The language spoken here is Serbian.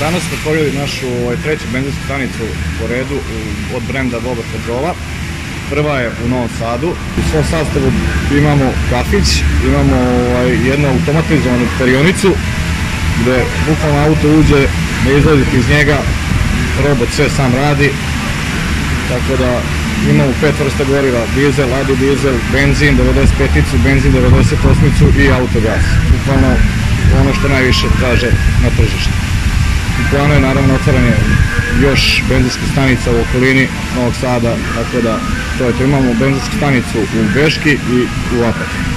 Danas smo otvorili našu treću benzinsku stanicu po redu od brenda Voba Petrola. Prva je u Novom Sadu. U svom sastavu imamo kafić, imamo jednu automatizovanu perionicu gde bukvalno auto uđe, ne izlazite iz njega, robot sve sam radi. Tako da imamo 5 vrsta goriva, dizel, adi dizel, benzin 95-icu, benzin 98-icu i autogas. Bukvalno ono što najviše traže na tržištu. U planu je naravno otvaranje još benzinskih stanica u okolini Novog Sada, tako da to je to. Imamo benzinsku stanicu u Beški i u Apatinu.